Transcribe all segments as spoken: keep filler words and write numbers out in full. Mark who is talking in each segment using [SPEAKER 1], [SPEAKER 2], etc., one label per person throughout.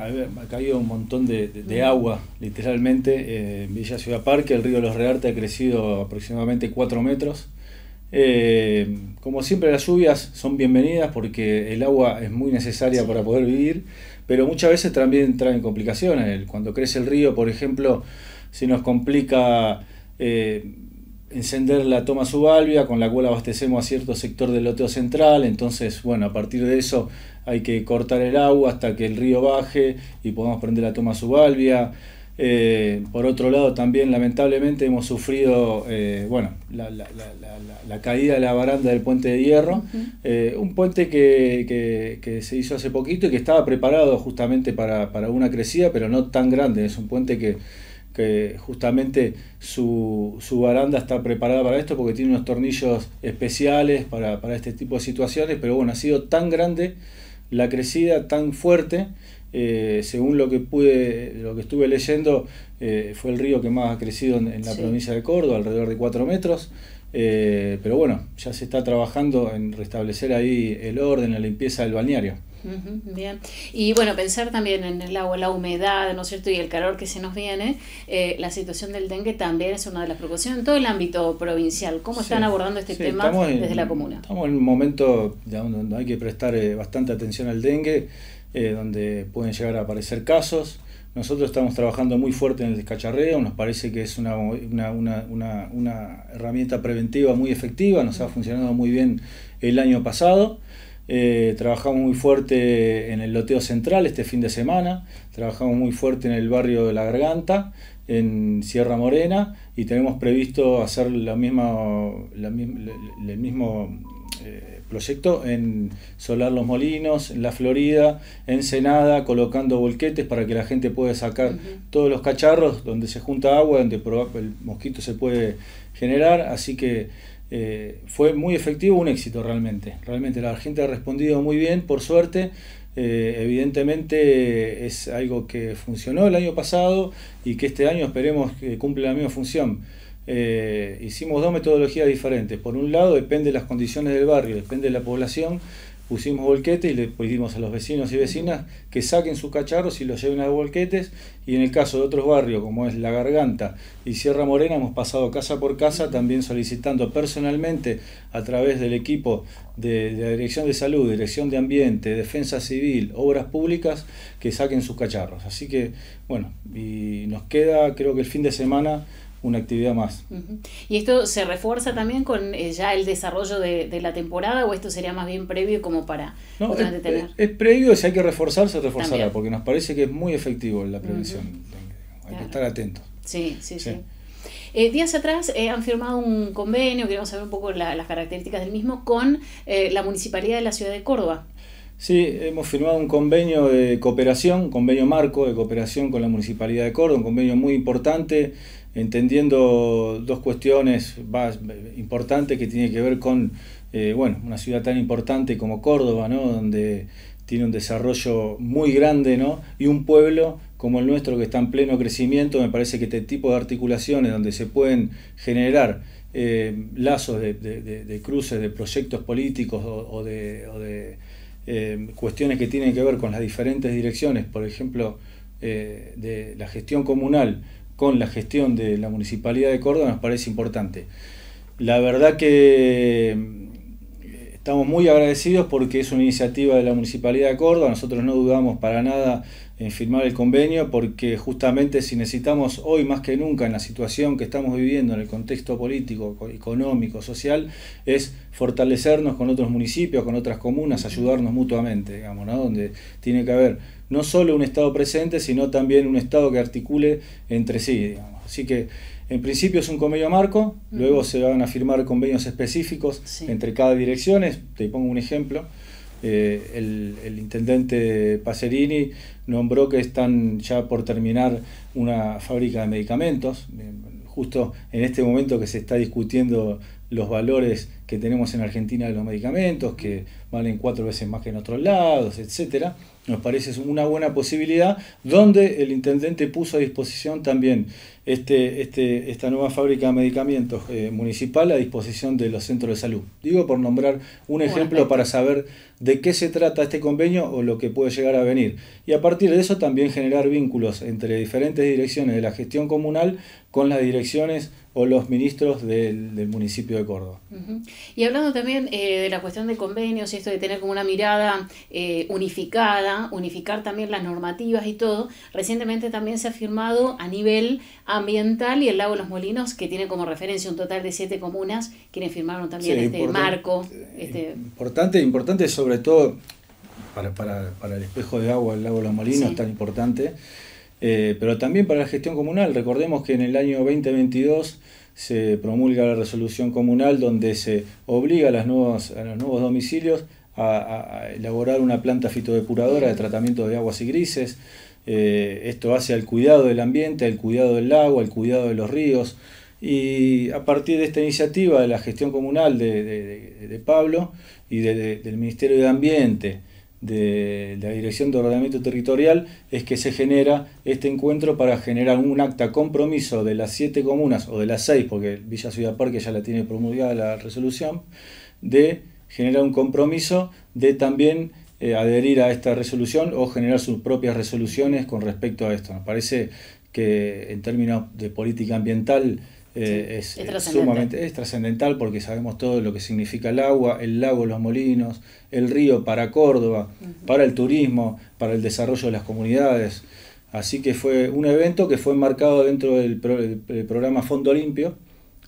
[SPEAKER 1] ha caído un montón de, de, de agua, literalmente. Eh, en Villa Ciudad Parque el río Los Rearte ha crecido aproximadamente cuatro metros. Eh, como siempre, las lluvias son bienvenidas porque el agua es muy necesaria para poder vivir, pero muchas veces también traen complicaciones. Cuando crece el río, por ejemplo, se nos complica eh, encender la toma Subalvia, con la cual abastecemos a cierto sector del loteo central. Entonces, bueno, a partir de eso hay que cortar el agua hasta que el río baje y podamos prender la toma Subalvia. Eh, por otro lado, también lamentablemente hemos sufrido eh, bueno, la, la, la, la, la caída de la baranda del puente de hierro, uh-huh. eh, un puente que, que, que se hizo hace poquito y que estaba preparado justamente para, para una crecida, pero no tan grande. Es un puente que, que justamente su, su baranda está preparada para esto porque tiene unos tornillos especiales para, para este tipo de situaciones, pero bueno, ha sido tan grande la crecida, tan fuerte. Eh, según lo que pude, lo que estuve leyendo, eh, fue el río que más ha crecido en, en la sí. provincia de Córdoba, alrededor de cuatro metros. Eh, pero bueno, ya se está trabajando en restablecer ahí el orden, la limpieza del balneario.
[SPEAKER 2] Uh-huh, bien. Y bueno, pensar también en el agua, la humedad, ¿no es cierto? Y el calor que se nos viene. Eh, la situación del dengue también es una de las preocupaciones en todo el ámbito provincial. ¿Cómo están sí, abordando este sí, tema desde en, la comuna?
[SPEAKER 1] Estamos en un momento donde hay que prestar eh, bastante atención al dengue. Eh, donde pueden llegar a aparecer casos. Nosotros estamos trabajando muy fuerte en el descacharreo, nos parece que es una, una, una, una, una herramienta preventiva muy efectiva, nos ha funcionado muy bien el año pasado. Eh, trabajamos muy fuerte en el loteo central este fin de semana, trabajamos muy fuerte en el barrio de La Garganta, en Sierra Morena, y tenemos previsto hacer la misma, la misma, el mismo eh, proyecto en Solar Los Molinos, en La Florida, en Ensenada, colocando volquetes para que la gente pueda sacar uh-huh. todos los cacharros donde se junta agua, donde el mosquito se puede generar, así que eh, fue muy efectivo, un éxito realmente. Realmente la gente ha respondido muy bien, por suerte. Eh, evidentemente es algo que funcionó el año pasado y que este año esperemos que cumpla la misma función. Eh, hicimos dos metodologías diferentes. Por un lado, depende de las condiciones del barrio, depende de la población, pusimos volquetes y le pedimos a los vecinos y vecinas que saquen sus cacharros y los lleven a volquetes, y en el caso de otros barrios como es La Garganta y Sierra Morena hemos pasado casa por casa también solicitando personalmente a través del equipo de, de la Dirección de Salud, Dirección de Ambiente, Defensa Civil, Obras Públicas, que saquen sus cacharros. Así que bueno, y nos queda creo que el fin de semana una actividad más.
[SPEAKER 2] Uh-huh. ¿Y esto se refuerza también con eh, ya el desarrollo de, de la temporada, o esto sería más bien previo como para
[SPEAKER 1] no, es, tener? Es, es previo, si hay que reforzarse, reforzará, también. Porque nos parece que es muy efectivo la prevención. Uh-huh. Hay claro. que estar atentos.
[SPEAKER 2] Sí, sí, sí. sí. Eh, días atrás eh, han firmado un convenio, queremos saber un poco la, las características del mismo, con eh, la Municipalidad de la Ciudad de Córdoba.
[SPEAKER 1] Sí, hemos firmado un convenio de cooperación, un convenio marco de cooperación con la Municipalidad de Córdoba, un convenio muy importante, entendiendo dos cuestiones importantes que tienen que ver con eh, bueno, una ciudad tan importante como Córdoba, ¿no? Donde tiene un desarrollo muy grande, ¿no? Y un pueblo como el nuestro que está en pleno crecimiento. Me parece que este tipo de articulaciones donde se pueden generar eh, lazos de, de, de, de cruces de proyectos políticos o, o de, o de eh, cuestiones que tienen que ver con las diferentes direcciones, por ejemplo, eh, de la gestión comunal con la gestión de la Municipalidad de Córdoba, nos parece importante. La verdad que estamos muy agradecidos porque es una iniciativa de la Municipalidad de Córdoba. Nosotros no dudamos para nada en firmar el convenio, porque justamente si necesitamos hoy más que nunca en la situación que estamos viviendo, en el contexto político, económico, social, es fortalecernos con otros municipios, con otras comunas, ayudarnos mutuamente, digamos, ¿no? Donde tiene que haber no solo un Estado presente, sino también un Estado que articule entre sí, digamos. Así que en principio es un convenio marco, uh-huh. luego se van a firmar convenios específicos sí. entre cada dirección. Te pongo un ejemplo. Eh, el, el intendente Pacerini nombró que están ya por terminar una fábrica de medicamentos, eh, justo en este momento que se está discutiendo los valores que tenemos en Argentina de los medicamentos, que valen cuatro veces más que en otros lados, etcétera. Nos parece una buena posibilidad, donde el intendente puso a disposición también este, este, esta nueva fábrica de medicamentos eh, municipal a disposición de los centros de salud. Digo por nombrar un ejemplo para saber de qué se trata este convenio o lo que puede llegar a venir. Y a partir de eso también generar vínculos entre diferentes direcciones de la gestión comunal con las direcciones o los ministros del, del municipio de Córdoba.
[SPEAKER 2] Uh-huh. Y hablando también eh, de la cuestión de convenios y esto de tener como una mirada eh, unificada, unificar también las normativas y todo, recientemente también se ha firmado a nivel ambiental y el Lago Los Molinos, que tiene como referencia un total de siete comunas, quienes firmaron también sí, este importante, marco. Este...
[SPEAKER 1] Importante, importante sobre todo para, para, para el espejo de agua del Lago Los Molinos, sí. Tan importante. Eh, pero también para la gestión comunal. Recordemos que en el año veinte veintidós se promulga la resolución comunal donde se obliga a, las nuevas, a los nuevos domicilios a, a, a elaborar una planta fitodepuradora de tratamiento de aguas y grises. Eh, esto hace al cuidado del ambiente, al cuidado del agua, al cuidado de los ríos. Y a partir de esta iniciativa de la gestión comunal de, de, de, de Pablo y de, de, del Ministerio de Ambiente, de la Dirección de Ordenamiento Territorial, es que se genera este encuentro para generar un acta compromiso de las siete comunas, o de las seis, porque Villa Ciudad Parque ya la tiene promulgada la resolución, de generar un compromiso de también eh, adherir a esta resolución o generar sus propias resoluciones con respecto a esto. Me parece que en términos de política ambiental Eh, sí, es, es sumamente es trascendental porque sabemos todo lo que significa el agua, el lago, los molinos, el río para Córdoba, uh-huh. para el turismo, para el desarrollo de las comunidades. Así que fue un evento que fue enmarcado dentro del, pro, del programa Fondo Limpio.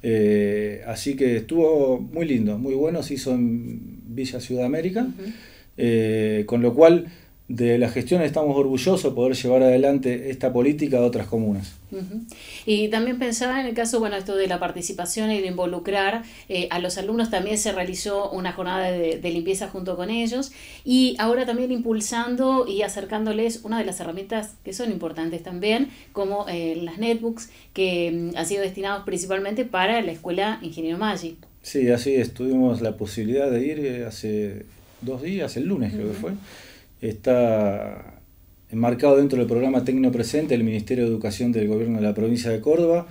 [SPEAKER 1] Eh, así que estuvo muy lindo, muy bueno, se hizo en Villa Ciudad América, uh-huh. eh, con lo cual de la gestión estamos orgullosos de poder llevar adelante esta política a otras comunas.
[SPEAKER 2] Uh-huh. Y también pensaba en el caso, bueno, esto de la participación y de involucrar eh, a los alumnos, también se realizó una jornada de, de limpieza junto con ellos, y ahora también impulsando y acercándoles una de las herramientas que son importantes también, como eh, las netbooks, que mm, han sido destinados principalmente para la Escuela Ingeniero Maggi.
[SPEAKER 1] Sí, así es, tuvimos la posibilidad de ir hace dos días, el lunes creo uh-huh. que fue. Está enmarcado dentro del programa Tecno Presente del Ministerio de Educación del Gobierno de la provincia de Córdoba,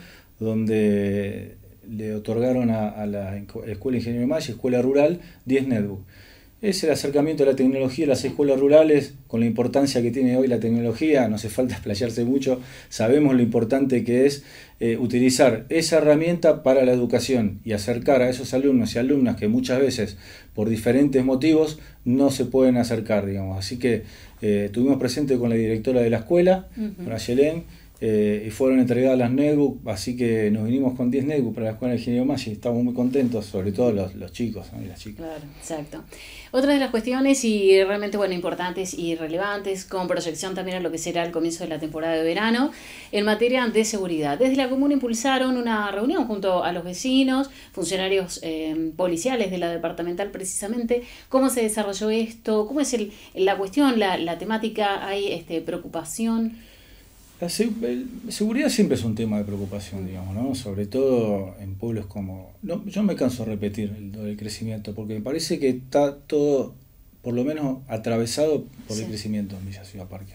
[SPEAKER 1] donde le otorgaron a, a la Escuela Ingeniero Maggi, Escuela Rural, diez netbooks. Es el acercamiento a la tecnología de las escuelas rurales, con la importancia que tiene hoy la tecnología, no hace falta explayarse mucho, sabemos lo importante que es eh, utilizar esa herramienta para la educación y acercar a esos alumnos y alumnas que muchas veces, por diferentes motivos, no se pueden acercar, digamos. Así que eh, estuvimos presentes con la directora de la escuela, uh-huh. con Ayelén, Eh, y fueron entregadas las netbooks, así que nos vinimos con diez netbooks para la Escuela de Ingeniero Maggi. Estamos muy contentos, sobre todo los, los chicos, ¿no? Y las chicas.
[SPEAKER 2] Claro, exacto. Otra de las cuestiones y realmente bueno importantes y relevantes, con proyección también a lo que será el comienzo de la temporada de verano, en materia de seguridad. Desde la comuna impulsaron una reunión junto a los vecinos, funcionarios eh, policiales de la departamental precisamente. ¿Cómo se desarrolló esto? ¿Cómo es el, la cuestión, la, la temática? ¿Hay este, preocupación?
[SPEAKER 1] La seguridad siempre es un tema de preocupación, digamos, ¿no? Sobre todo en pueblos como... No, yo me canso de repetir el, el crecimiento, porque me parece que está todo, por lo menos, atravesado por sí. el crecimiento en Villa Ciudad Parque.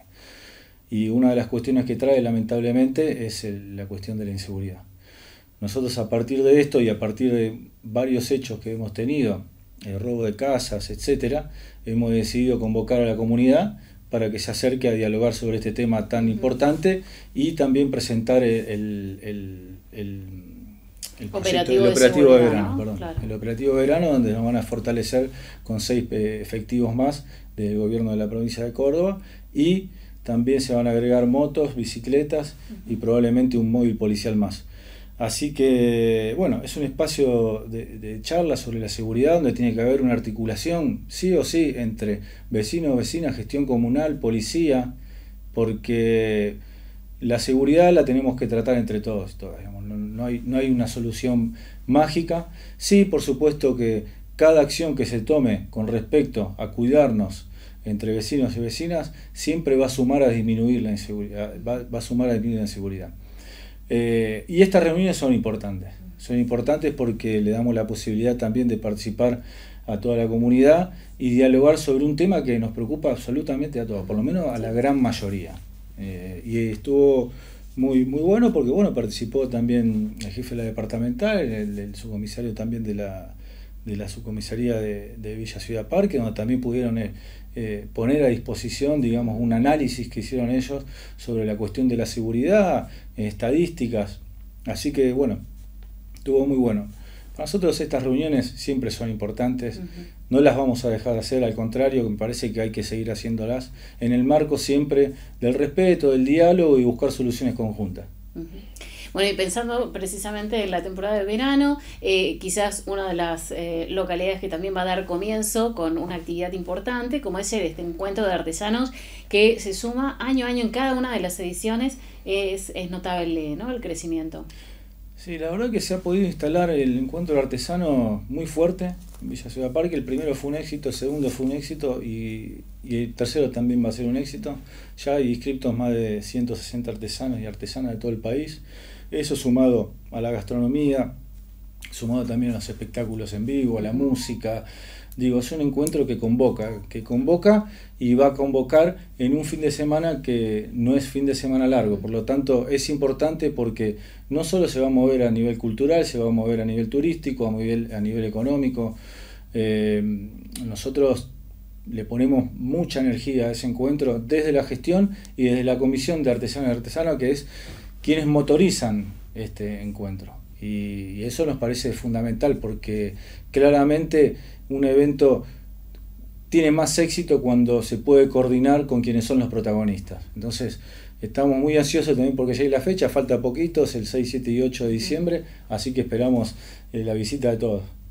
[SPEAKER 1] Y una de las cuestiones que trae, lamentablemente, es el, la cuestión de la inseguridad. Nosotros, a partir de esto y a partir de varios hechos que hemos tenido, el robo de casas, etcétera, hemos decidido convocar a la comunidad para que se acerque a dialogar sobre este tema tan importante y también presentar el, el, el, el, el
[SPEAKER 2] operativo,
[SPEAKER 1] el operativo
[SPEAKER 2] de,
[SPEAKER 1] de verano,
[SPEAKER 2] ¿no?
[SPEAKER 1] perdón,
[SPEAKER 2] Claro.
[SPEAKER 1] el operativo de verano, donde nos van a fortalecer con seis efectivos más del gobierno de la provincia de Córdoba, y también se van a agregar motos, bicicletas uh-huh. y probablemente un móvil policial más. Así que, bueno, es un espacio de, de charla sobre la seguridad donde tiene que haber una articulación, sí o sí, entre vecinos, vecinas, gestión comunal, policía, porque la seguridad la tenemos que tratar entre todos, todas, digamos. No, no hay, no hay una solución mágica. Sí, por supuesto que cada acción que se tome con respecto a cuidarnos entre vecinos y vecinas siempre va a sumar a disminuir la inseguridad, va, va a sumar a disminuir la inseguridad. Eh, y estas reuniones son importantes, son importantes porque le damos la posibilidad también de participar a toda la comunidad y dialogar sobre un tema que nos preocupa absolutamente a todos, por lo menos a la gran mayoría. Eh, y estuvo muy muy bueno porque bueno, participó también el jefe de la departamental, el, el subcomisario también de la, de la subcomisaría de, de Villa Ciudad Parque, donde también pudieron eh, eh, poner a disposición, digamos, un análisis que hicieron ellos sobre la cuestión de la seguridad, eh, estadísticas, así que bueno, estuvo muy bueno. Para nosotros estas reuniones siempre son importantes, uh-huh. no las vamos a dejar de hacer, al contrario, me parece que hay que seguir haciéndolas en el marco siempre del respeto, del diálogo y buscar soluciones conjuntas.
[SPEAKER 2] Uh-huh. Bueno, y pensando precisamente en la temporada de verano, eh, quizás una de las eh, localidades que también va a dar comienzo con una actividad importante, como es este encuentro de artesanos que se suma año a año en cada una de las ediciones, es, es notable, ¿no?, el crecimiento.
[SPEAKER 1] Sí, la verdad que se ha podido instalar el encuentro de artesanos muy fuerte en Villa Ciudad Parque. El primero fue un éxito, el segundo fue un éxito y, y el tercero también va a ser un éxito. Ya hay inscriptos más de ciento sesenta artesanos y artesanas de todo el país. Eso sumado a la gastronomía, sumado también a los espectáculos en vivo, a la música. Digo, es un encuentro que convoca, que convoca y va a convocar en un fin de semana que no es fin de semana largo. Por lo tanto, es importante porque no solo se va a mover a nivel cultural, se va a mover a nivel turístico, a nivel, a nivel económico. Eh, nosotros le ponemos mucha energía a ese encuentro desde la gestión y desde la Comisión de Artesanos y Artesanos, que es quienes motorizan este encuentro. Y eso nos parece fundamental porque claramente un evento tiene más éxito cuando se puede coordinar con quienes son los protagonistas. Entonces, estamos muy ansiosos también porque llegue la fecha, falta poquito, es el seis, siete y ocho de diciembre, así que esperamos eh, la visita de todos.